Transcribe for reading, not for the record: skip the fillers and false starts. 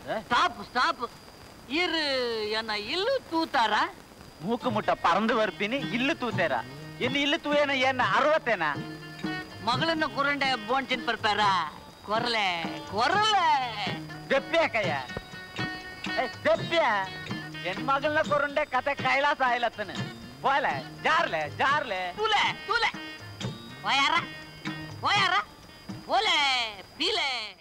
stop stop இரு என்ன இல்லு தூத்தாரா மூக்கு முட்டை பறந்து ಬರ್ತೀನಿ ಇಲ್ಲು ತೂತೇರಾ ಇನ್ನು ಇಲ್ಲು ತೂಯೇನ ಏನ 60 ಮಗಳನ್ನ ಕುರಂಡೆ ಬೋನ್ಚಿನ್ ಪರ್ಪಾರ ಕೊರಲೆ ಕೊರಲೆ ದೆಪ್ಪ್ಯಾಕಯ್ಯ ದೆಪ್ಪ್ಯ ಎನ್ ಮಗಳನ್ನ ಕುರಂಡೆ ಕತೆ ಕೈಲಾಸ ಆಯ್ಲತ್ತನ ಹೋಲೆ ಜಾರ್ಲೆ ಜಾರ್ಲೆ ತೂಲೆ ತೂಲೆ ಓಯಾರ ಓಯಾರ ಓಲೆ ಪೀಲೆ